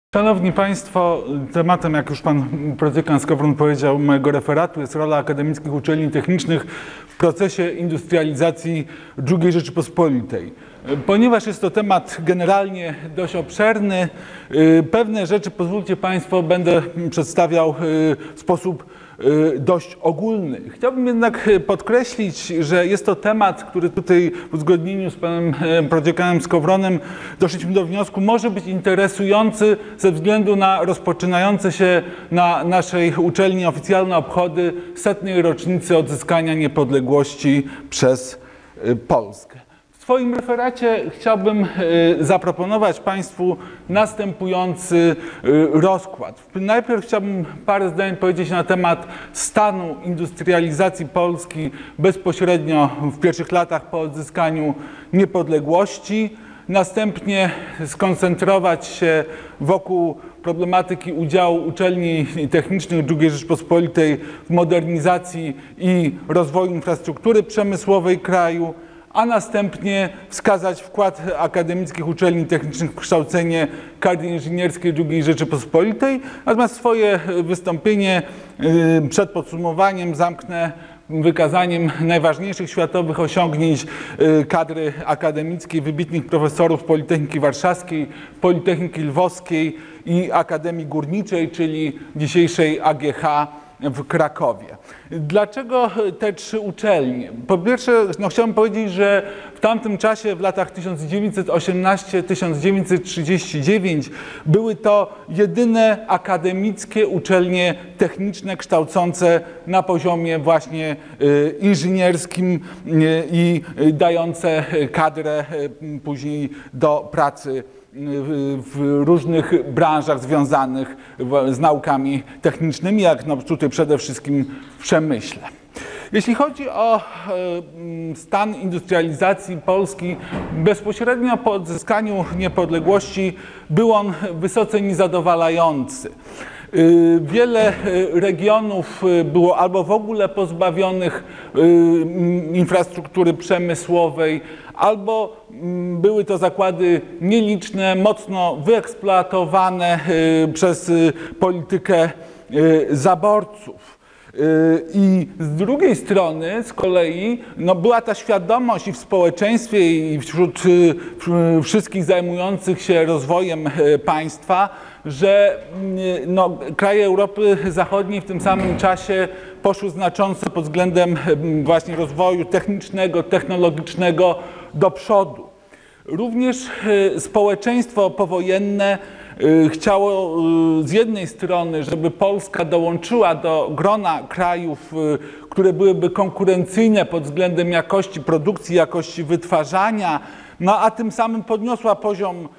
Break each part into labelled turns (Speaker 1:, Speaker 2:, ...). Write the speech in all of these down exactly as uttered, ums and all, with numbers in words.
Speaker 1: Szanowni Państwo, tematem, jak już Pan Prodziekan Skowron powiedział, mojego referatu jest rola akademickich uczelni technicznych w procesie industrializacji drugiej Rzeczypospolitej. Ponieważ jest to temat generalnie dość obszerny, pewne rzeczy, pozwólcie Państwo, będę przedstawiał w sposób dość ogólny. Chciałbym jednak podkreślić, że jest to temat, który tutaj w uzgodnieniu z panem Prodziekanem Skowronem doszliśmy do wniosku, może być interesujący ze względu na rozpoczynające się na naszej uczelni oficjalne obchody setnej rocznicy odzyskania niepodległości przez Polskę. W swoim referacie chciałbym zaproponować Państwu następujący rozkład. Najpierw chciałbym parę zdań powiedzieć na temat stanu industrializacji Polski bezpośrednio w pierwszych latach po odzyskaniu niepodległości. Następnie skoncentrować się wokół problematyki udziału uczelni technicznych drugiej Rzeczypospolitej w modernizacji i rozwoju infrastruktury przemysłowej kraju, a następnie wskazać wkład akademickich uczelni technicznych w kształcenie kadry inżynierskiej drugiej Rzeczypospolitej. Natomiast swoje wystąpienie przed podsumowaniem zamknę wykazaniem najważniejszych światowych osiągnięć kadry akademickiej, wybitnych profesorów Politechniki Warszawskiej, Politechniki Lwowskiej i Akademii Górniczej, czyli dzisiejszej A G H w Krakowie. Dlaczego te trzy uczelnie? Po pierwsze, no chciałbym powiedzieć, że w tamtym czasie, w latach tysiąc dziewięćset osiemnasty do tysiąc dziewięćset trzydziestego dziewiątego, były to jedyne akademickie uczelnie techniczne kształcące na poziomie właśnie inżynierskim i dające kadrę później do pracy w różnych branżach związanych z naukami technicznymi, jak no tutaj przede wszystkim w przemyśle. Jeśli chodzi o stan industrializacji Polski, bezpośrednio po odzyskaniu niepodległości był on wysoce niezadowalający. Wiele regionów było albo w ogóle pozbawionych infrastruktury przemysłowej, albo były to zakłady nieliczne, mocno wyeksploatowane przez politykę zaborców. I z drugiej strony z kolei no, była ta świadomość i w społeczeństwie, i wśród wszystkich zajmujących się rozwojem państwa, że no, kraje Europy Zachodniej w tym samym czasie poszły znacząco pod względem właśnie rozwoju technicznego, technologicznego do przodu. Również społeczeństwo powojenne chciało z jednej strony, żeby Polska dołączyła do grona krajów, które byłyby konkurencyjne pod względem jakości produkcji, jakości wytwarzania, no a tym samym podniosła poziom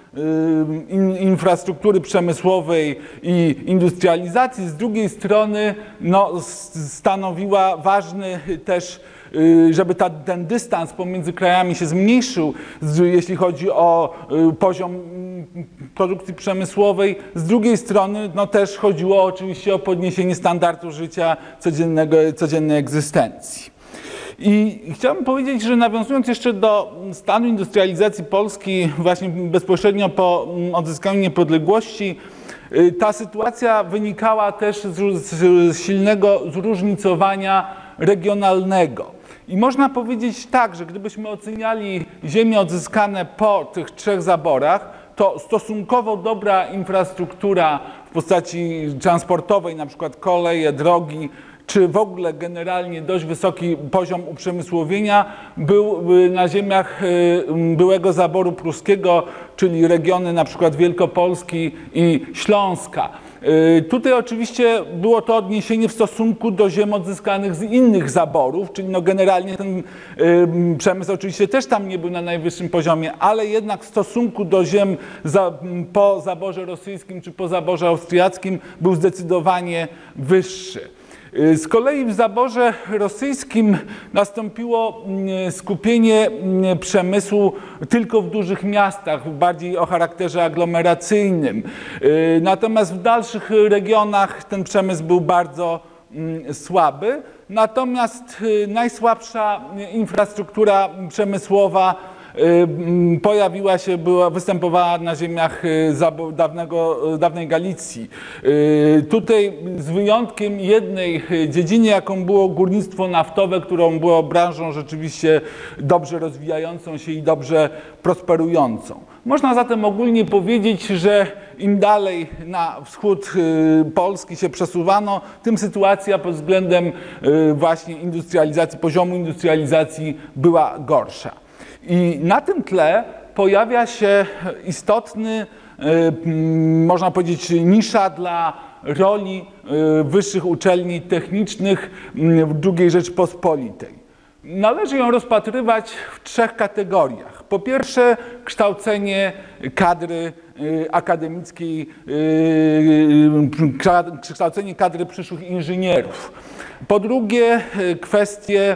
Speaker 1: infrastruktury przemysłowej i industrializacji. Z drugiej strony no, stanowiła ważny też, żeby ta, ten dystans pomiędzy krajami się zmniejszył, jeśli chodzi o poziom produkcji przemysłowej. Z drugiej strony no, też chodziło oczywiście o podniesienie standardu życia codziennego, codziennej egzystencji. I chciałbym powiedzieć, że nawiązując jeszcze do stanu industrializacji Polski właśnie bezpośrednio po odzyskaniu niepodległości, ta sytuacja wynikała też z, z silnego zróżnicowania regionalnego. I można powiedzieć tak, że gdybyśmy oceniali ziemie odzyskane po tych trzech zaborach, to stosunkowo dobra infrastruktura w postaci transportowej, na przykład koleje, drogi, czy w ogóle generalnie dość wysoki poziom uprzemysłowienia był na ziemiach byłego zaboru pruskiego, czyli regiony na przykład Wielkopolski i Śląska. Tutaj oczywiście było to odniesienie w stosunku do ziem odzyskanych z innych zaborów, czyli no generalnie ten przemysł oczywiście też tam nie był na najwyższym poziomie, ale jednak w stosunku do ziem za, po zaborze rosyjskim czy po zaborze austriackim był zdecydowanie wyższy. Z kolei w zaborze rosyjskim nastąpiło skupienie przemysłu tylko w dużych miastach, bardziej o charakterze aglomeracyjnym. Natomiast w dalszych regionach ten przemysł był bardzo słaby. Natomiast najsłabsza infrastruktura przemysłowa pojawiła się, była, występowała na ziemiach dawnego, dawnej Galicji. Tutaj z wyjątkiem jednej dziedziny, jaką było górnictwo naftowe, którą było branżą rzeczywiście dobrze rozwijającą się i dobrze prosperującą. Można zatem ogólnie powiedzieć, że im dalej na wschód Polski się przesuwano, tym sytuacja pod względem właśnie industrializacji, poziomu industrializacji była gorsza. I na tym tle pojawia się istotny, można powiedzieć, nisza dla roli wyższych uczelni technicznych w drugiej Rzeczypospolitej. Należy ją rozpatrywać w trzech kategoriach. Po pierwsze, kształcenie kadry akademickiej, kształcenie kadry przyszłych inżynierów. Po drugie, kwestie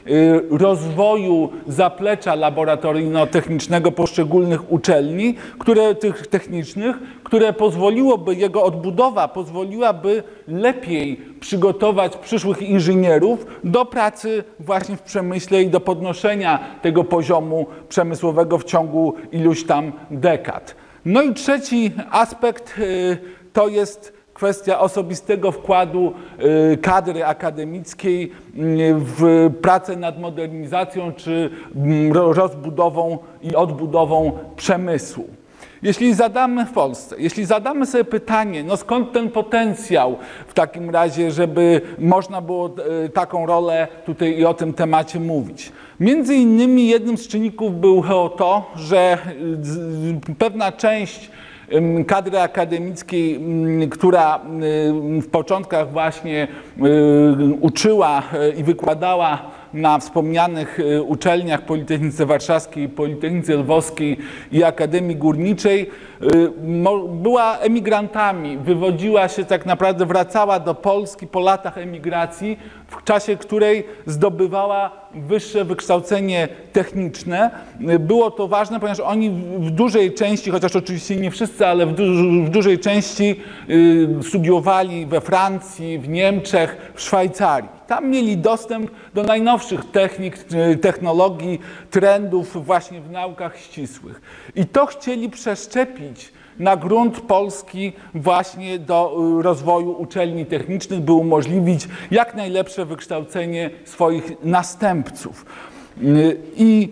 Speaker 1: rozwoju zaplecza laboratoryjno-technicznego poszczególnych uczelni, które, tych technicznych, które pozwoliłoby, jego odbudowa pozwoliłaby lepiej przygotować przyszłych inżynierów do pracy właśnie w przemyśle i do podnoszenia tego poziomu przemysłowego w ciągu iluś tam dekad. No i trzeci aspekt to jest kwestia osobistego wkładu kadry akademickiej w pracę nad modernizacją czy rozbudową i odbudową przemysłu. Jeśli zadamy w Polsce, jeśli zadamy sobie pytanie, no skąd ten potencjał w takim razie, żeby można było taką rolę tutaj i o tym temacie mówić. Między innymi jednym z czynników było to, że pewna część kadry akademickiej, która w początkach właśnie uczyła i wykładała na wspomnianych uczelniach Politechnice Warszawskiej, Politechnice Lwowskiej i Akademii Górniczej, była emigrantami, wywodziła się tak naprawdę, wracała do Polski po latach emigracji, w czasie której zdobywała wyższe wykształcenie techniczne. Było to ważne, ponieważ oni w dużej części, chociaż oczywiście nie wszyscy, ale w, duż, w dużej części studiowali we Francji, w Niemczech, w Szwajcarii. Tam mieli dostęp do najnowszych technik, technologii, trendów właśnie w naukach ścisłych. I to chcieli przeszczepić na grunt Polski właśnie do rozwoju uczelni technicznych, by umożliwić jak najlepsze wykształcenie swoich następców. I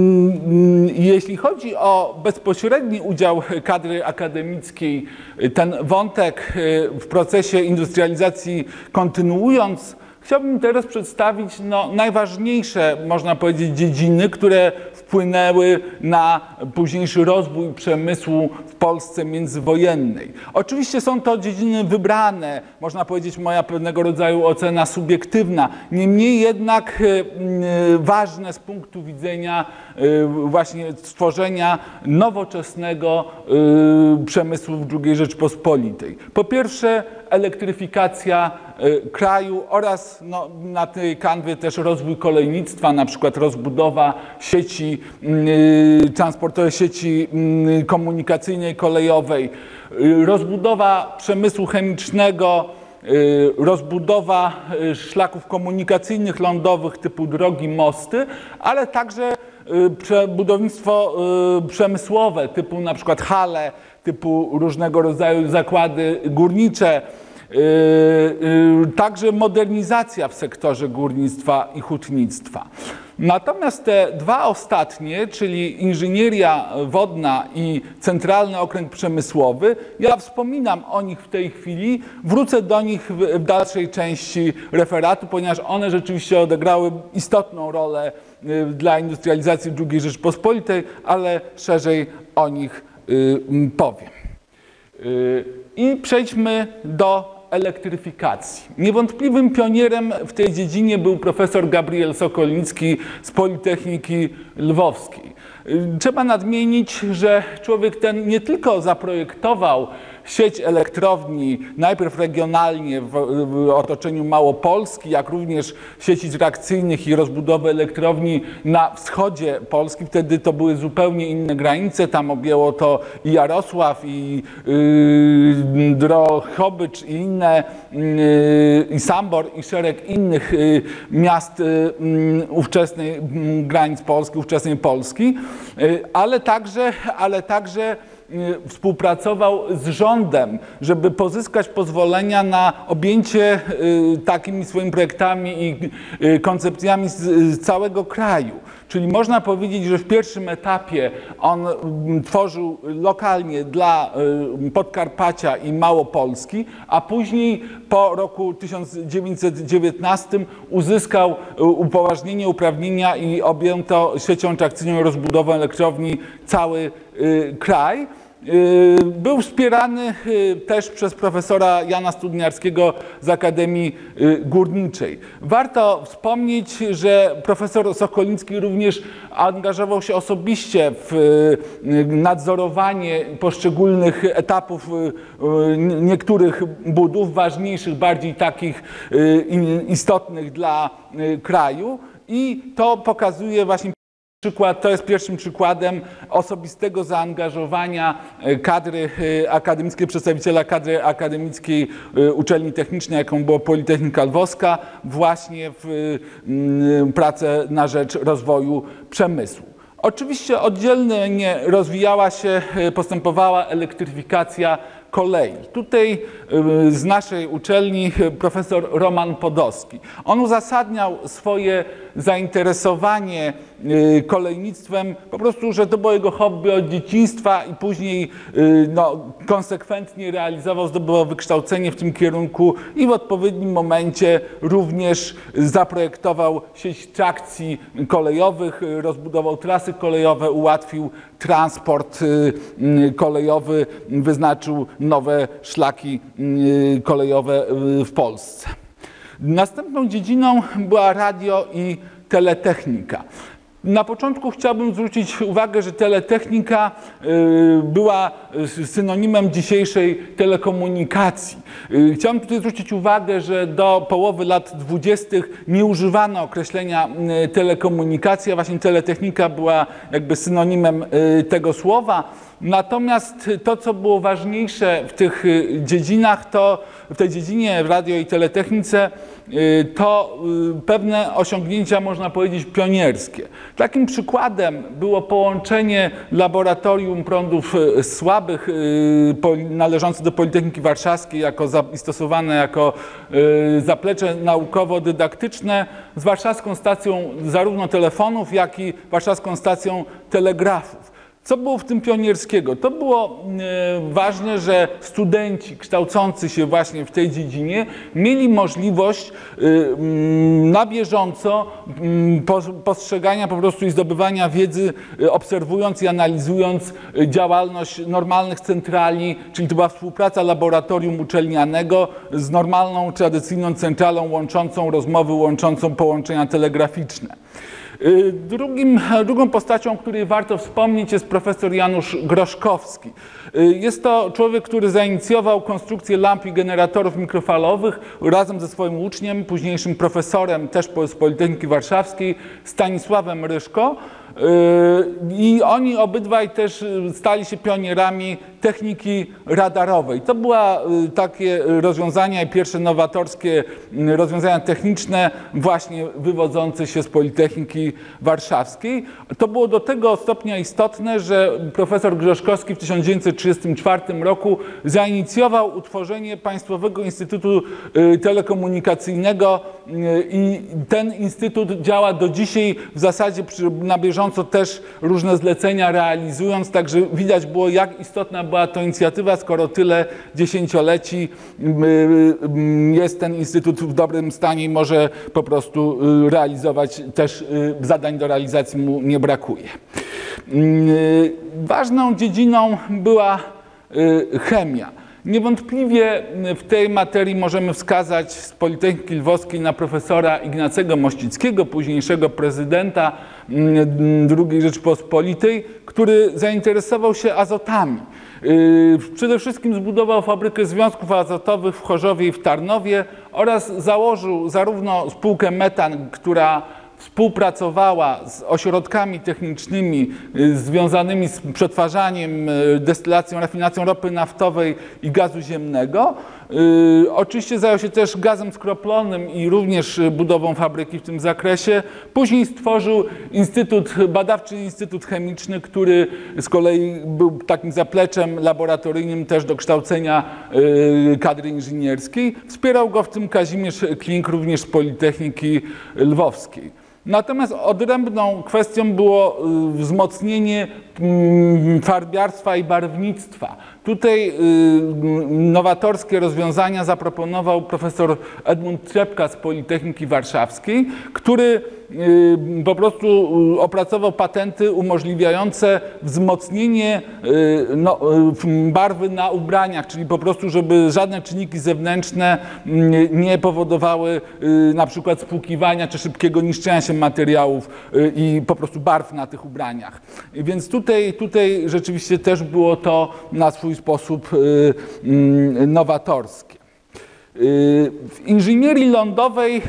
Speaker 1: jeśli chodzi o bezpośredni udział kadry akademickiej, ten wątek w procesie industrializacji kontynuując, chciałbym teraz przedstawić no, najważniejsze, można powiedzieć, dziedziny, które wpłynęły na późniejszy rozwój przemysłu w Polsce międzywojennej. Oczywiście są to dziedziny wybrane, można powiedzieć, moja pewnego rodzaju ocena subiektywna, niemniej jednak ważne z punktu widzenia właśnie stworzenia nowoczesnego przemysłu w drugiej Rzeczypospolitej. Po pierwsze, elektryfikacja kraju oraz no, na tej kanwie też rozwój kolejnictwa, na przykład rozbudowa sieci transportowej, sieci komunikacyjnej, kolejowej, rozbudowa przemysłu chemicznego, rozbudowa szlaków komunikacyjnych lądowych typu drogi, mosty, ale także budownictwo przemysłowe typu na przykład hale, typu różnego rodzaju zakłady górnicze, także modernizacja w sektorze górnictwa i hutnictwa. Natomiast te dwa ostatnie, czyli inżynieria wodna i Centralny Okręg Przemysłowy, ja wspominam o nich w tej chwili, wrócę do nich w dalszej części referatu, ponieważ one rzeczywiście odegrały istotną rolę dla industrializacji drugiej Rzeczypospolitej, ale szerzej o nich powiem. I przejdźmy do elektryfikacji. Niewątpliwym pionierem w tej dziedzinie był profesor Gabriel Sokolnicki z Politechniki Lwowskiej. Trzeba nadmienić, że człowiek ten nie tylko zaprojektował sieć elektrowni, najpierw regionalnie w, w otoczeniu Małopolski, jak również sieci trakcyjnych i rozbudowę elektrowni na wschodzie Polski. Wtedy to były zupełnie inne granice, tam objęło to i Jarosław, i yy, Drohobycz, i inne, yy, i Sambor, i szereg innych yy, miast yy, ówczesnej yy, granic Polski, ówczesnej Polski, yy, ale także, ale także współpracował z rządem, żeby pozyskać pozwolenia na objęcie takimi swoimi projektami i koncepcjami z całego kraju. Czyli można powiedzieć, że w pierwszym etapie on tworzył lokalnie dla Podkarpacia i Małopolski, a później po roku tysiąc dziewięćset dziewiętnastym uzyskał upoważnienie, uprawnienia i objęto siecią trakcyjną rozbudową elektrowni cały kraj. Był wspierany też przez profesora Jana Studniarskiego z Akademii Górniczej. Warto wspomnieć, że profesor Sokolicki również angażował się osobiście w nadzorowanie poszczególnych etapów niektórych budów, ważniejszych, bardziej takich istotnych dla kraju, i to pokazuje właśnie przykład, to jest pierwszym przykładem osobistego zaangażowania kadry akademickiej, przedstawiciela kadry akademickiej uczelni technicznej, jaką była Politechnika Lwowska, właśnie w pracę na rzecz rozwoju przemysłu. Oczywiście oddzielnie rozwijała się, postępowała elektryfikacja kolei. Tutaj z naszej uczelni profesor Roman Podolski. On uzasadniał swoje zainteresowanie kolejnictwem po prostu, że to było jego hobby od dzieciństwa i później no, konsekwentnie realizował, zdobywał wykształcenie w tym kierunku i w odpowiednim momencie również zaprojektował sieć trakcji kolejowych, rozbudował trasy kolejowe, ułatwił transport kolejowy, wyznaczył nowe szlaki kolejowe w Polsce. Następną dziedziną była radio i teletechnika. Na początku chciałbym zwrócić uwagę, że teletechnika była synonimem dzisiejszej telekomunikacji. Chciałbym tutaj zwrócić uwagę, że do połowy lat dwudziestych nie używano określenia telekomunikacja, właśnie teletechnika była jakby synonimem tego słowa. Natomiast to, co było ważniejsze w tych dziedzinach, to w tej dziedzinie radio i teletechnice, to pewne osiągnięcia, można powiedzieć, pionierskie. Takim przykładem było połączenie laboratorium prądów słabych należące do Politechniki Warszawskiej jako i stosowane jako zaplecze naukowo-dydaktyczne z warszawską stacją zarówno telefonów, jak i warszawską stacją telegrafów. Co było w tym pionierskiego? To było ważne, że studenci kształcący się właśnie w tej dziedzinie mieli możliwość na bieżąco postrzegania po prostu i zdobywania wiedzy, obserwując i analizując działalność normalnych centrali, czyli to była współpraca laboratorium uczelnianego z normalną, tradycyjną centralą łączącą rozmowy, łączącą połączenia telegraficzne. Drugim, drugą postacią, o której warto wspomnieć, jest profesor Janusz Groszkowski. Jest to człowiek, który zainicjował konstrukcję lamp i generatorów mikrofalowych razem ze swoim uczniem, późniejszym profesorem też z Politechniki Warszawskiej, Stanisławem Ryszko. I oni obydwaj też stali się pionierami techniki radarowej. To były takie rozwiązania i pierwsze nowatorskie rozwiązania techniczne właśnie wywodzące się z Politechniki Warszawskiej. To było do tego stopnia istotne, że profesor Groszkowski w tysiąc dziewięćset trzydziestym czwartym roku zainicjował utworzenie Państwowego Instytutu Telekomunikacyjnego i ten instytut działa do dzisiaj w zasadzie na bieżąco też różne zlecenia realizując, także widać było, jak istotna była to inicjatywa, skoro tyle dziesięcioleci jest ten instytut w dobrym stanie i może po prostu realizować też zadań do realizacji mu nie brakuje. Ważną dziedziną była chemia. Niewątpliwie w tej materii możemy wskazać z Politechniki Lwowskiej na profesora Ignacego Mościckiego, późniejszego prezydenta drugiej Rzeczypospolitej, który zainteresował się azotami. Przede wszystkim zbudował fabrykę związków azotowych w Chorzowie i w Tarnowie oraz założył zarówno spółkę Metan, która współpracowała z ośrodkami technicznymi związanymi z przetwarzaniem, destylacją, rafinacją ropy naftowej i gazu ziemnego. Oczywiście zajął się też gazem skroplonym i również budową fabryki w tym zakresie. Później stworzył Instytut, Badawczy Instytut Chemiczny, który z kolei był takim zapleczem laboratoryjnym też do kształcenia kadry inżynierskiej. Wspierał go w tym Kazimierz Klink, również z Politechniki Lwowskiej. Natomiast odrębną kwestią było wzmocnienie farbiarstwa i barwnictwa. Tutaj nowatorskie rozwiązania zaproponował profesor Edmund Trzepka z Politechniki Warszawskiej, który po prostu opracował patenty umożliwiające wzmocnienie no, barwy na ubraniach, czyli po prostu, żeby żadne czynniki zewnętrzne nie powodowały na przykład spłukiwania czy szybkiego niszczenia się materiałów i po prostu barw na tych ubraniach. Więc tutaj, tutaj rzeczywiście też było to na swój sposób nowatorskie. W inżynierii lądowej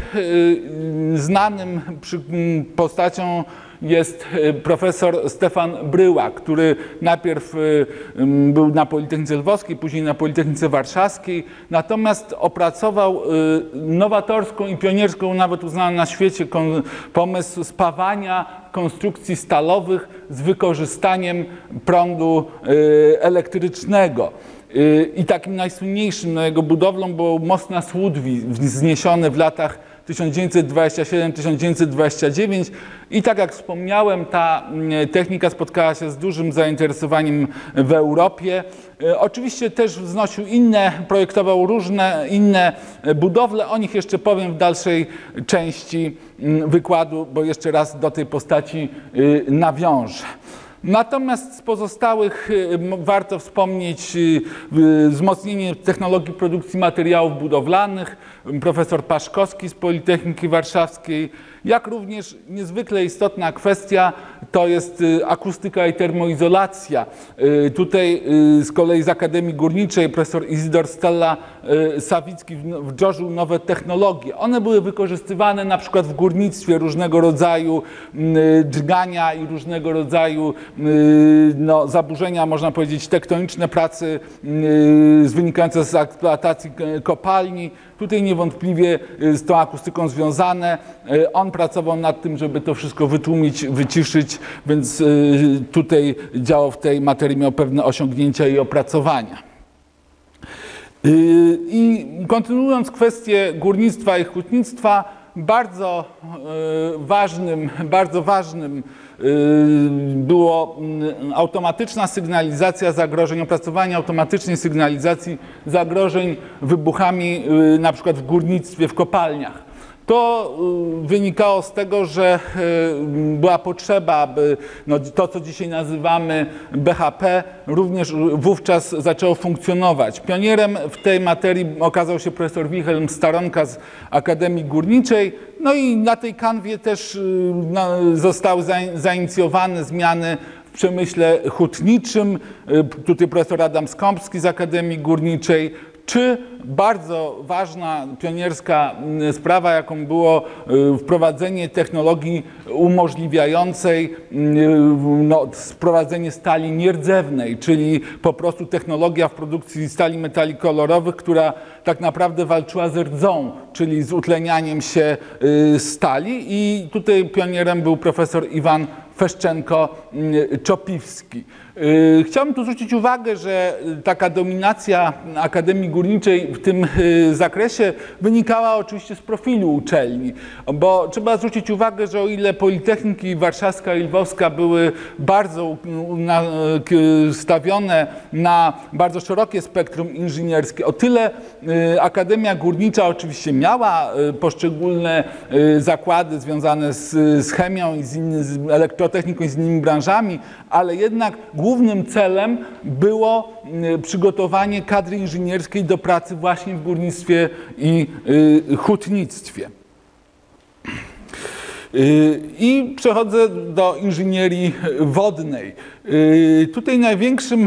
Speaker 1: znanym postacią jest profesor Stefan Bryła, który najpierw był na Politechnice Lwowskiej, później na Politechnice Warszawskiej, natomiast opracował nowatorską i pionierską, nawet uznaną na świecie, pomysł spawania konstrukcji stalowych z wykorzystaniem prądu elektrycznego. I takim najsłynniejszym jego budowlą był most na Słudwi, wzniesiony w latach tysiąc dziewięćset dwudziestym siódmym do tysiąc dziewięćset dwudziestego dziewiątego i tak jak wspomniałem, ta technika spotkała się z dużym zainteresowaniem w Europie. Oczywiście też wznosił inne, projektował różne inne budowle, o nich jeszcze powiem w dalszej części wykładu, bo jeszcze raz do tej postaci nawiążę. Natomiast z pozostałych warto wspomnieć wzmocnienie technologii produkcji materiałów budowlanych, profesor Paszkowski z Politechniki Warszawskiej, jak również niezwykle istotna kwestia to jest akustyka i termoizolacja. Tutaj z kolei z Akademii Górniczej profesor Izydor Stella-Sawicki wdrożył nowe technologie. One były wykorzystywane na przykład w górnictwie, różnego rodzaju dźgania i różnego rodzaju no, zaburzenia, można powiedzieć, tektoniczne pracy wynikające z eksploatacji kopalni. Tutaj niewątpliwie z tą akustyką związane. On pracował nad tym, żeby to wszystko wytłumić, wyciszyć, więc tutaj działał w tej materii, miał pewne osiągnięcia i opracowania. I kontynuując kwestię górnictwa i hutnictwa, bardzo ważnym, bardzo ważnym było automatyczna sygnalizacja zagrożeń, opracowanie automatycznej sygnalizacji zagrożeń wybuchami na przykład w górnictwie, w kopalniach. To wynikało z tego, że była potrzeba, aby no, to, co dzisiaj nazywamy B H P, również wówczas zaczęło funkcjonować. Pionierem w tej materii okazał się profesor Wilhelm Staronka z Akademii Górniczej. No i na tej kanwie też zostały zainicjowane zmiany w przemyśle hutniczym. Tutaj profesor Adam Skąpski z Akademii Górniczej. Czy bardzo ważna, pionierska sprawa, jaką było wprowadzenie technologii umożliwiającej no, sprowadzenie stali nierdzewnej, czyli po prostu technologia w produkcji stali metali kolorowych, która tak naprawdę walczyła z rdzą, czyli z utlenianiem się stali. I tutaj pionierem był profesor Iwan Feszczenko-Czopiwski. Chciałbym tu zwrócić uwagę, że taka dominacja Akademii Górniczej w tym zakresie wynikała oczywiście z profilu uczelni, bo trzeba zwrócić uwagę, że o ile Politechniki Warszawska i Lwowska były bardzo stawione na bardzo szerokie spektrum inżynierskie, o tyle Akademia Górnicza oczywiście miała poszczególne zakłady związane z, z chemią i z, inny, z elektrotechniką i z innymi branżami, ale jednak głównie głównym celem było przygotowanie kadry inżynierskiej do pracy właśnie w górnictwie i hutnictwie. I przechodzę do inżynierii wodnej. Tutaj największym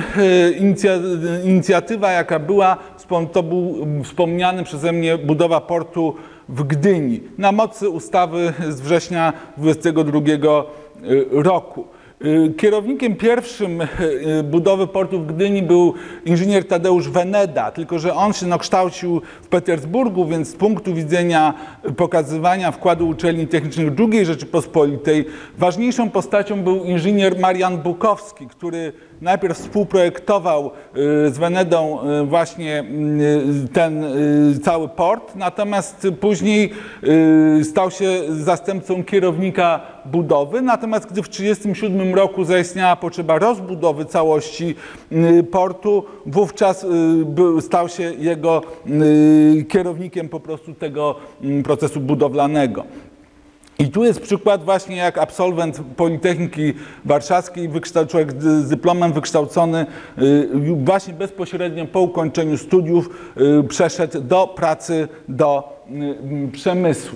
Speaker 1: inicjatywa, jaka była, to był wspomniany przeze mnie budowa portu w Gdyni na mocy ustawy z września dwudziestego drugiego roku. Kierownikiem pierwszym budowy portu w Gdyni był inżynier Tadeusz Weneda, tylko że on się no, kształcił w Petersburgu, więc z punktu widzenia pokazywania wkładu uczelni technicznych drugiej Rzeczypospolitej ważniejszą postacią był inżynier Marian Bukowski, który najpierw współprojektował z Wenedą właśnie ten cały port, natomiast później stał się zastępcą kierownika budowy. Natomiast gdy w tysiąc dziewięćset trzydziestym siódmym roku zaistniała potrzeba rozbudowy całości portu, wówczas stał się jego kierownikiem po prostu tego procesu budowlanego. I tu jest przykład właśnie, jak absolwent Politechniki Warszawskiej, człowiek z dyplomem wykształcony właśnie bezpośrednio po ukończeniu studiów przeszedł do pracy do przemysłu.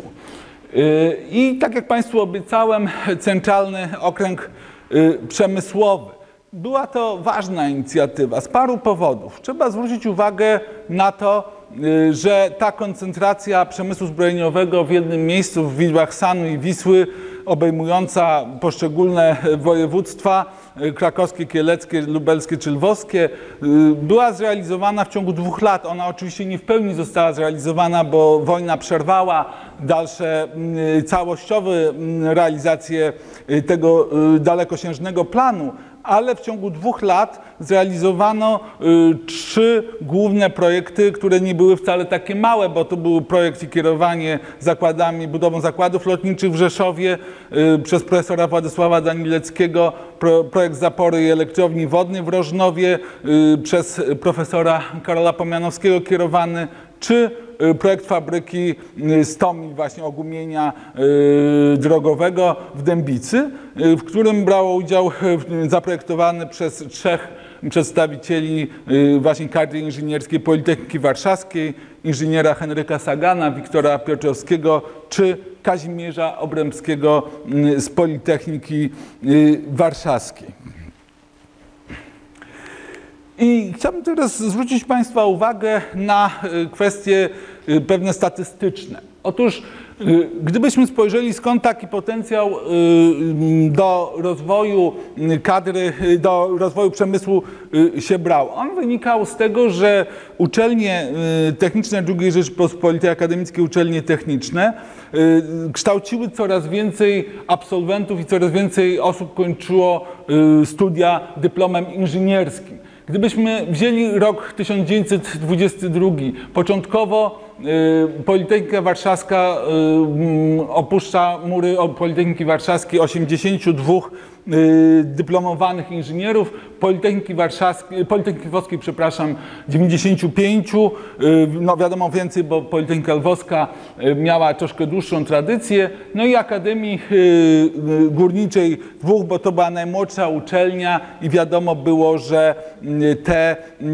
Speaker 1: I tak jak Państwu obiecałem, Centralny Okręg Przemysłowy. Była to ważna inicjatywa z paru powodów. Trzeba zwrócić uwagę na to, że ta koncentracja przemysłu zbrojeniowego w jednym miejscu, w widłach Sanu i Wisły, obejmująca poszczególne województwa krakowskie, kieleckie, lubelskie czy lwowskie, była zrealizowana w ciągu dwóch lat. Ona oczywiście nie w pełni została zrealizowana, bo wojna przerwała dalsze całościowe realizacje tego dalekosiężnego planu, ale w ciągu dwóch lat zrealizowano y, trzy główne projekty, które nie były wcale takie małe, bo to był projekt i kierowanie zakładami, budową zakładów lotniczych w Rzeszowie y, przez profesora Władysława Danileckiego, pro, projekt zapory i elektrowni wodnej w Rożnowie y, przez profesora Karola Pomianowskiego kierowany, czy projekt fabryki Stomil, właśnie ogumienia drogowego w Dębicy, w którym brało udział zaprojektowany przez trzech przedstawicieli właśnie kadry inżynierskiej Politechniki Warszawskiej, inżyniera Henryka Sagana, Wiktora Piotrowskiego czy Kazimierza Obremskiego z Politechniki Warszawskiej. I chciałbym teraz zwrócić Państwa uwagę na kwestie pewne statystyczne. Otóż gdybyśmy spojrzeli, skąd taki potencjał do rozwoju kadry, do rozwoju przemysłu się brał. On wynikał z tego, że uczelnie techniczne drugiej Rzeczypospolitej, akademickie uczelnie techniczne kształciły coraz więcej absolwentów i coraz więcej osób kończyło studia dyplomem inżynierskim. Gdybyśmy wzięli rok tysiąc dziewięćset dwudziesty drugi, początkowo y, Politechnika Warszawska y, opuszcza mury Politechniki Warszawskiej osiemdziesięciu dwóch y, dyplomowanych inżynierów, Politechniki Warszawskiej, Politechniki Lwowskiej, przepraszam, dziewięćdziesięciu pięciu, y, no wiadomo więcej, bo Politechnika Lwowska y, miała troszkę dłuższą tradycję, no i Akademii y, y, Górniczej dwóch, bo to była najmłodsza uczelnia i wiadomo było, że Te,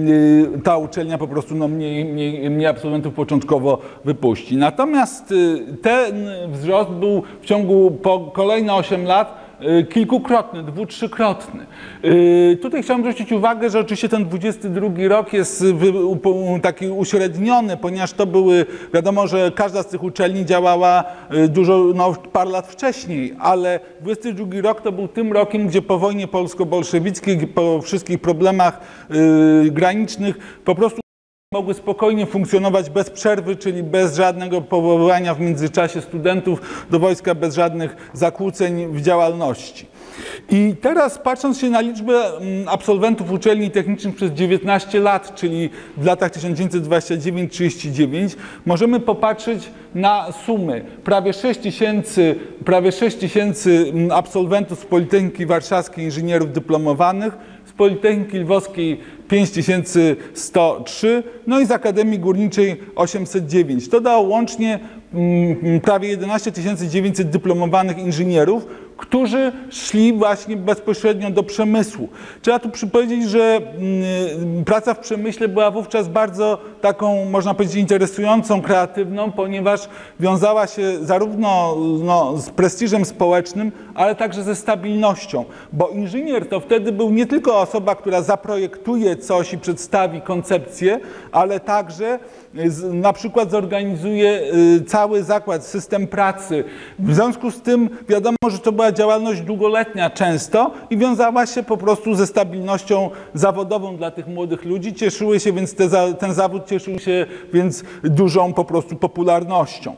Speaker 1: ta uczelnia po prostu no, mniej, mniej, mniej absolwentów początkowo wypuści. Natomiast ten wzrost był w ciągu po kolejne osiem lat kilkukrotny, dwu-, trzykrotny. Tutaj chciałem zwrócić uwagę, że oczywiście ten dwudziesty drugi rok jest taki uśredniony, ponieważ to były, wiadomo, że każda z tych uczelni działała dużo, no, parę lat wcześniej, ale dwudziesty drugi rok to był tym rokiem, gdzie po wojnie polsko-bolszewickiej, po wszystkich problemach yy, granicznych po prostu mogły spokojnie funkcjonować bez przerwy, czyli bez żadnego powoływania w międzyczasie studentów do wojska, bez żadnych zakłóceń w działalności. I teraz patrząc się na liczbę absolwentów uczelni technicznych przez dziewiętnaście lat, czyli w latach tysiąc dziewięćset dwudziesty dziewiąty do trzydziestego dziewiątego, możemy popatrzeć na sumy. Prawie sześć tysięcy, prawie sześć tysięcy absolwentów z Politechniki Warszawskiej, inżynierów dyplomowanych, z Politechniki Lwowskiej pięć tysięcy sto trzy, no i z Akademii Górniczej osiemset dziewięć. To dało łącznie prawie jedenaście tysięcy dziewięćset dyplomowanych inżynierów, którzy szli właśnie bezpośrednio do przemysłu. Trzeba tu przypowiedzieć, że praca w przemyśle była wówczas bardzo taką, można powiedzieć, interesującą, kreatywną, ponieważ wiązała się zarówno no, z prestiżem społecznym, ale także ze stabilnością, bo inżynier to wtedy był nie tylko osoba, która zaprojektuje coś i przedstawi koncepcję, ale także na przykład zorganizuje cały zakład, system pracy. W związku z tym wiadomo, że to była działalność długoletnia często i wiązała się po prostu ze stabilnością zawodową dla tych młodych ludzi. Cieszyły się więc, te, ten zawód cieszył się więc dużą po prostu popularnością.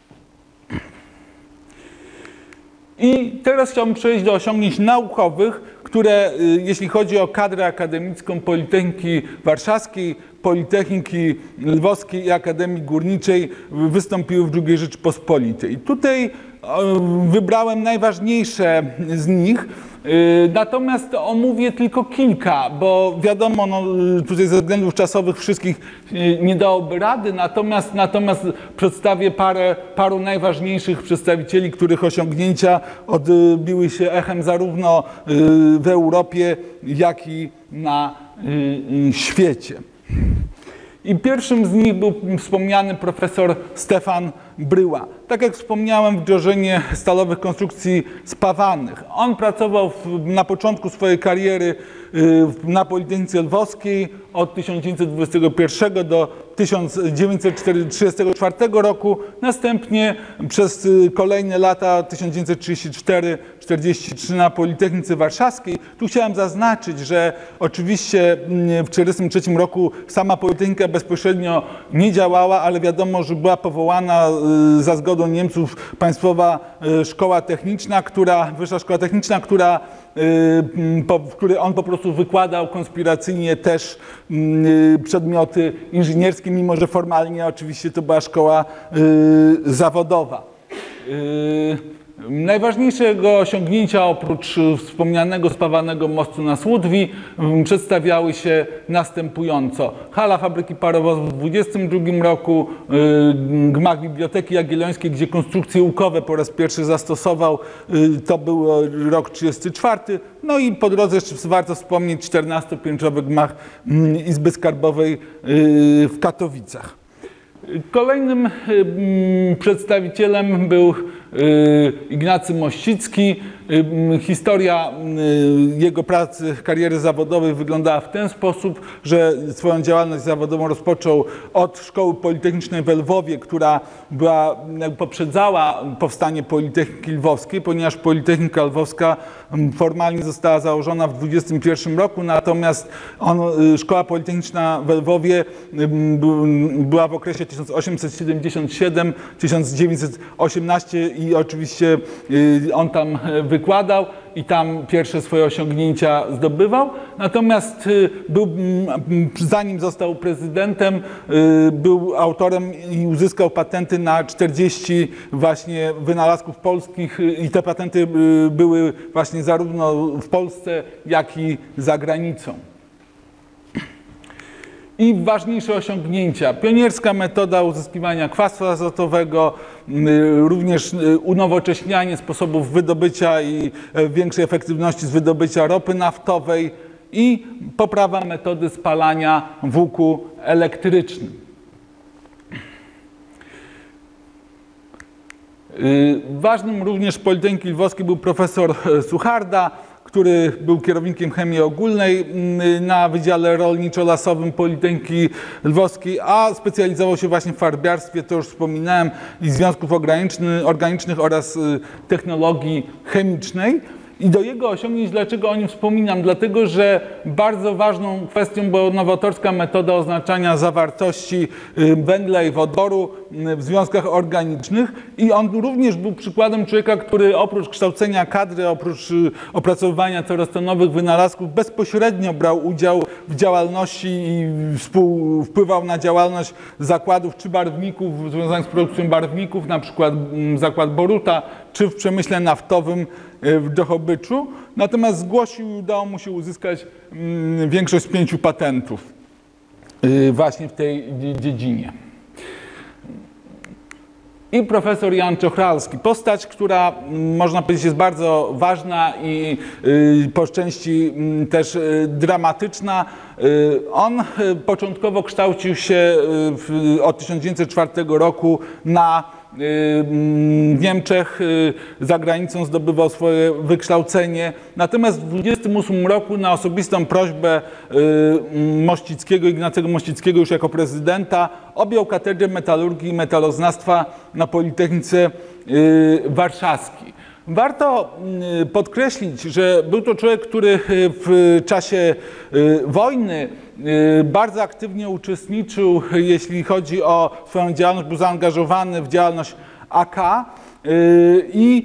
Speaker 1: I teraz chciałbym przejść do osiągnięć naukowych, które jeśli chodzi o kadrę akademicką Politechniki Warszawskiej, Politechniki Lwowskiej i Akademii Górniczej wystąpiły w drugiej Rzeczypospolitej. Tutaj wybrałem najważniejsze z nich, natomiast omówię tylko kilka, bo wiadomo, no, tutaj ze względów czasowych wszystkich nie dałoby rady, natomiast, natomiast przedstawię parę, paru najważniejszych przedstawicieli, których osiągnięcia odbiły się echem zarówno w Europie, jak i na świecie. I pierwszym z nich był wspomniany profesor Stefan Bryła. Tak jak wspomniałem, w dzierżynie stalowych konstrukcji spawanych. On pracował w, na początku swojej kariery na Politechnice Lwowskiej od tysiąc dziewięćset dwudziestego pierwszego do tysiąc dziewięćset trzydziestego czwartego roku, następnie przez kolejne lata tysiąc dziewięćset trzydziesty czwarty do czterdziestego trzeciego na Politechnice Warszawskiej. Tu chciałem zaznaczyć, że oczywiście w tysiąc dziewięćset czterdziestym trzecim roku sama Politechnika bezpośrednio nie działała, ale wiadomo, że była powołana za zgodą Niemców Państwowa Szkoła Techniczna, która, Wyższa Szkoła Techniczna, która, w której on po prostu wykładał konspiracyjnie też przedmioty inżynierskie, mimo że formalnie oczywiście to była szkoła zawodowa. Najważniejsze jego osiągnięcia oprócz wspomnianego spawanego mostu na Słudwi przedstawiały się następująco. Hala fabryki parowozów w dwudziestym drugim roku, gmach Biblioteki Jagiellońskiej, gdzie konstrukcje łukowe po raz pierwszy zastosował, to był rok trzydziesty czwarty. No i po drodze jeszcze warto wspomnieć czternastopiętrowy gmach Izby Skarbowej w Katowicach. Kolejnym przedstawicielem był Ignacy Mościcki. Historia jego pracy, kariery zawodowej wyglądała w ten sposób, że swoją działalność zawodową rozpoczął od Szkoły Politechnicznej w Lwowie, która była, poprzedzała powstanie Politechniki Lwowskiej, ponieważ Politechnika Lwowska formalnie została założona w dwudziestym pierwszym roku, natomiast on, Szkoła Politechniczna w Lwowie była w okresie tysiąc osiemset siedemdziesiąt siedem do tysiąc dziewięćset osiemnaście i oczywiście on tam wykładał i tam pierwsze swoje osiągnięcia zdobywał. Natomiast był, zanim został prezydentem, był autorem i uzyskał patenty na czterdzieści właśnie wynalazków polskich i te patenty były właśnie zarówno w Polsce, jak i za granicą. I ważniejsze osiągnięcia. Pionierska metoda uzyskiwania kwasu azotowego, również unowocześnianie sposobów wydobycia i większej efektywności z wydobycia ropy naftowej i poprawa metody spalania włóku elektrycznym. Ważnym również Politechniki Lwowskiej był profesor Sucharda, który był kierownikiem chemii ogólnej na Wydziale Rolniczo-Lasowym Politechniki Lwowskiej, a specjalizował się właśnie w farbiarstwie, to już wspominałem, i związków organicznych oraz technologii chemicznej. I do jego osiągnięć, dlaczego o nim wspominam? Dlatego, że bardzo ważną kwestią była nowatorska metoda oznaczania zawartości węgla i wodoru w związkach organicznych i on również był przykładem człowieka, który oprócz kształcenia kadry, oprócz opracowywania coraz to nowych wynalazków, bezpośrednio brał udział w działalności i wpływał na działalność zakładów czy barwników związanych z produkcją barwników, na przykład zakład Boruta, czy w przemyśle naftowym w Drohobyczu. Natomiast zgłosił i udało mu się uzyskać większość z pięciu patentów właśnie w tej dziedzinie. i profesor Jan Czochralski. Postać, która można powiedzieć jest bardzo ważna i po części też dramatyczna. On początkowo kształcił się od tysiąc dziewięćset czwartego roku na w Niemczech, za granicą zdobywał swoje wykształcenie. Natomiast w dwudziestym ósmym roku na osobistą prośbę Mościckiego, Ignacego Mościckiego już jako prezydenta objął katedrę metalurgii i metaloznawstwa na Politechnice Warszawskiej. Warto podkreślić, że był to człowiek, który w czasie wojny bardzo aktywnie uczestniczył, jeśli chodzi o swoją działalność, był zaangażowany w działalność A K i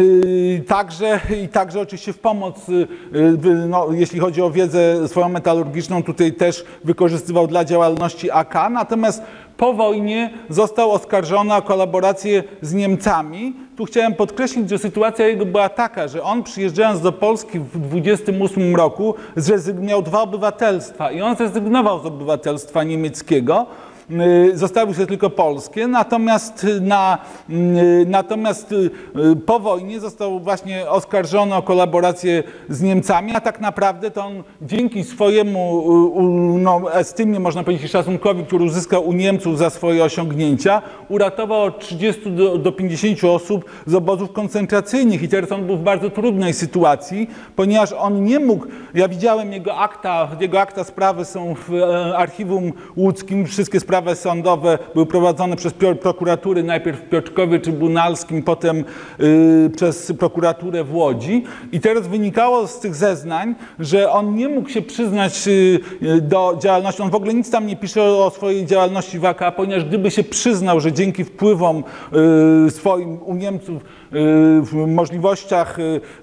Speaker 1: także, i także oczywiście w pomoc, no, jeśli chodzi o wiedzę swoją metalurgiczną, tutaj też wykorzystywał dla działalności A K, natomiast po wojnie został oskarżony o kolaborację z Niemcami. Tu chciałem podkreślić, że sytuacja jego była taka, że on przyjeżdżając do Polski w dwudziestym ósmym roku miał dwa obywatelstwa i on zrezygnował z obywatelstwa niemieckiego. Zostawił sobie tylko polskie, natomiast, na, natomiast po wojnie został właśnie oskarżony o kolaborację z Niemcami, a tak naprawdę to on dzięki swojemu no, estymie, można powiedzieć, szacunkowi, który uzyskał u Niemców za swoje osiągnięcia, uratował od trzydziestu do pięćdziesięciu osób z obozów koncentracyjnych i teraz on był w bardzo trudnej sytuacji, ponieważ on nie mógł, ja widziałem jego akta, jego akta sprawy są w archiwum łódzkim, wszystkie sprawy Sprawy sądowe były prowadzone przez prokuratury, najpierw w Piotrkowie Trybunalskim, potem yy, przez prokuraturę w Łodzi. I teraz wynikało z tych zeznań, że on nie mógł się przyznać yy, do działalności, on w ogóle nic tam nie pisze o swojej działalności w A K, ponieważ gdyby się przyznał, że dzięki wpływom yy, swoim u Niemców, w możliwościach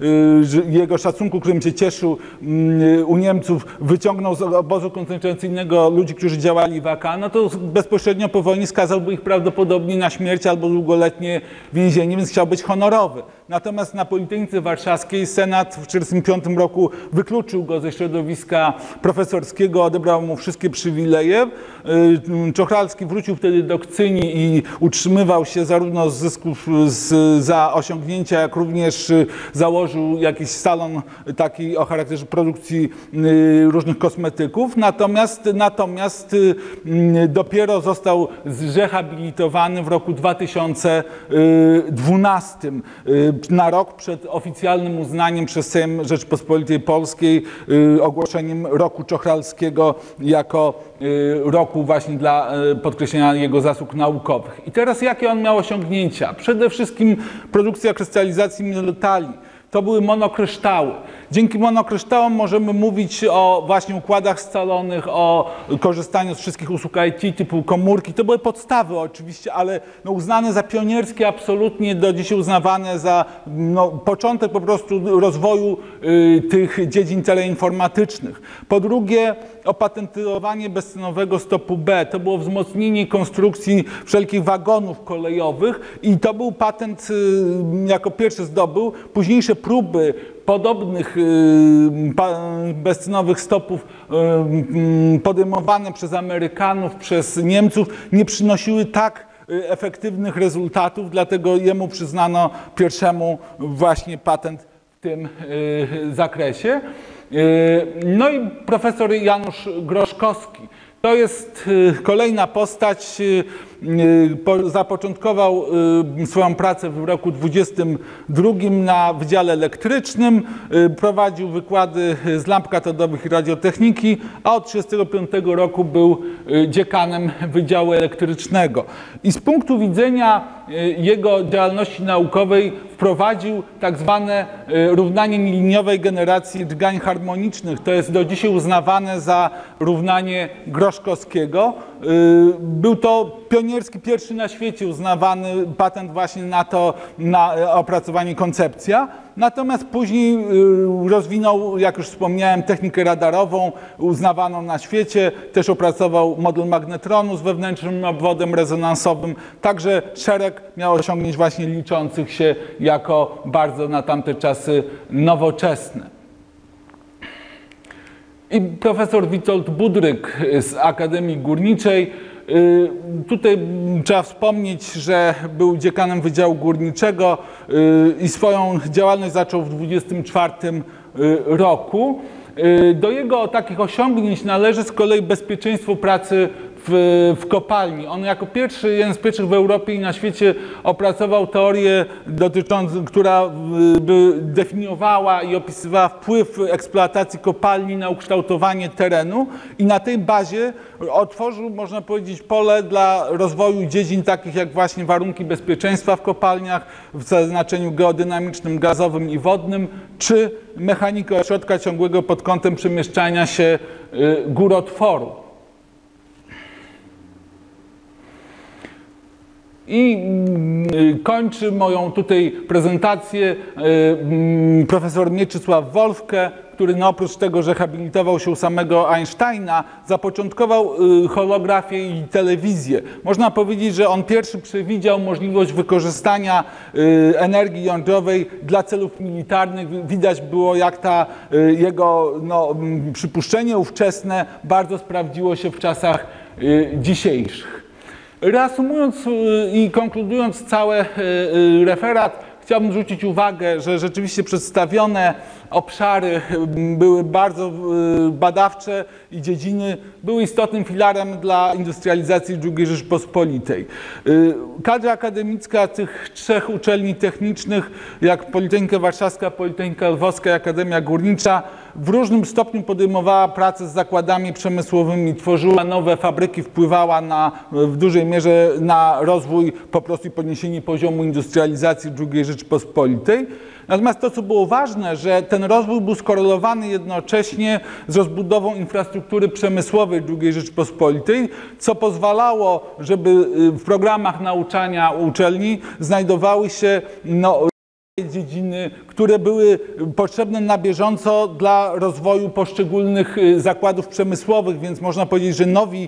Speaker 1: jego szacunku, którym się cieszył u Niemców, wyciągnął z obozu koncentracyjnego ludzi, którzy działali w A K, no to bezpośrednio po wojnie skazałby ich prawdopodobnie na śmierć albo długoletnie więzienie, więc chciał być honorowy. Natomiast na Politechnice Warszawskiej Senat w tysiąc dziewięćset czterdziestym piątym roku wykluczył go ze środowiska profesorskiego, odebrał mu wszystkie przywileje. Czochralski wrócił wtedy do Kcyni i utrzymywał się zarówno z zysków z, za osiągnięcia, jak również założył jakiś salon taki o charakterze produkcji różnych kosmetyków. Natomiast, natomiast dopiero został zrehabilitowany w roku dwa tysiące dwunastym, na rok przed oficjalnym uznaniem przez Sejm Rzeczypospolitej Polskiej, ogłoszeniem roku Czochralskiego jako roku właśnie dla podkreślenia jego zasług naukowych. I teraz jakie on miał osiągnięcia? Przede wszystkim produkcja krystalizacji metali. To były monokryształy. Dzięki monokryształom możemy mówić o właśnie układach scalonych, o korzystaniu z wszystkich usług I T typu komórki. To były podstawy oczywiście, ale no uznane za pionierskie, absolutnie do dzisiaj uznawane za no, początek po prostu rozwoju y, tych dziedzin teleinformatycznych. Po drugie, opatentowanie bezcenowego stopu B. To było wzmocnienie konstrukcji wszelkich wagonów kolejowych i to był patent, y, jako pierwszy zdobył. Późniejsze próby podobnych bezcenowych stopów podejmowane przez Amerykanów, przez Niemców nie przynosiły tak efektywnych rezultatów, dlatego jemu przyznano pierwszemu właśnie patent w tym zakresie. No i profesor Janusz Groszkowski. To jest kolejna postać, zapoczątkował swoją pracę w roku dwudziestym drugim na Wydziale Elektrycznym, prowadził wykłady z lamp katodowych i radiotechniki, a od tysiąc dziewięćset trzydziestego piątego roku był dziekanem Wydziału Elektrycznego. I z punktu widzenia jego działalności naukowej wprowadził tak zwane równanie nieliniowej generacji drgań harmonicznych. To jest do dzisiaj uznawane za równanie Groszkowskiego. Był to pionierski, pierwszy na świecie uznawany patent właśnie na to, na opracowanie koncepcja. Natomiast później rozwinął, jak już wspomniałem, technikę radarową, uznawaną na świecie. Też opracował model magnetronu z wewnętrznym obwodem rezonansowym. Także szereg miał osiągnięć właśnie liczących się jako bardzo na tamte czasy nowoczesne. I profesor Witold Budryk z Akademii Górniczej Tutaj trzeba wspomnieć, że był dziekanem Wydziału Górniczego i swoją działalność zaczął w dwudziestym czwartym roku. Do jego takich osiągnięć należy z kolei bezpieczeństwo pracy w, w kopalni. On jako pierwszy, jeden z pierwszych w Europie i na świecie opracował teorię dotyczącą, która by definiowała i opisywała wpływ eksploatacji kopalni na ukształtowanie terenu i na tej bazie otworzył, można powiedzieć, pole dla rozwoju dziedzin takich jak właśnie warunki bezpieczeństwa w kopalniach w znaczeniu geodynamicznym, gazowym i wodnym, czy mechanika ośrodka ciągłego pod kątem przemieszczania się górotworu. I kończy moją tutaj prezentację profesor Mieczysław Wolfke, który no oprócz tego, że habilitował się u samego Einsteina, zapoczątkował holografię i telewizję. Można powiedzieć, że on pierwszy przewidział możliwość wykorzystania energii jądrowej dla celów militarnych. Widać było, jak ta jego no, przypuszczenie ówczesne bardzo sprawdziło się w czasach dzisiejszych. Reasumując i konkludując cały referat, chciałbym zwrócić uwagę, że rzeczywiście przedstawione obszary były bardzo badawcze i dziedziny były istotnym filarem dla industrializacji drugiej Rzeczypospolitej. Kadra akademicka tych trzech uczelni technicznych, jak Politechnika Warszawska, Politechnika Lwowska i Akademia Górnicza, w różnym stopniu podejmowała pracę z zakładami przemysłowymi, tworzyła nowe fabryki, wpływała na, w dużej mierze na rozwój po prostu i podniesienie poziomu industrializacji drugiej Rzeczypospolitej. Natomiast to, co było ważne, że ten rozwój był skorelowany jednocześnie z rozbudową infrastruktury przemysłowej drugiej Rzeczypospolitej, co pozwalało, żeby w programach nauczania uczelni znajdowały się no, dziedziny, które były potrzebne na bieżąco dla rozwoju poszczególnych zakładów przemysłowych, więc można powiedzieć, że nowi,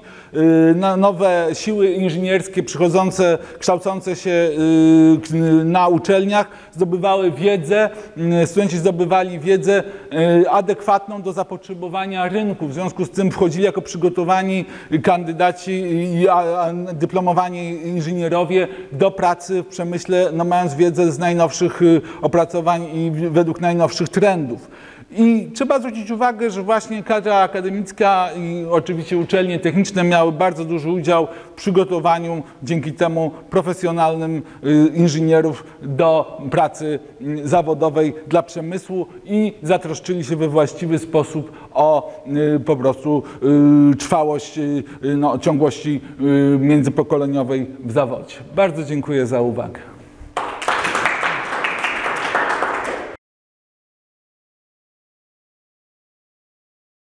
Speaker 1: nowe siły inżynierskie przychodzące, kształcące się na uczelniach zdobywały wiedzę, studenci zdobywali wiedzę adekwatną do zapotrzebowania rynku. W związku z tym wchodzili jako przygotowani kandydaci i dyplomowani inżynierowie do pracy w przemyśle, no, mając wiedzę z najnowszych opracowań i według najnowszych trendów. I trzeba zwrócić uwagę, że właśnie kadra akademicka i oczywiście uczelnie techniczne miały bardzo duży udział w przygotowaniu dzięki temu profesjonalnym inżynierów do pracy zawodowej dla przemysłu i zatroszczyli się we właściwy sposób o po prostu trwałość no, ciągłości międzypokoleniowej w zawodzie. Bardzo dziękuję za uwagę.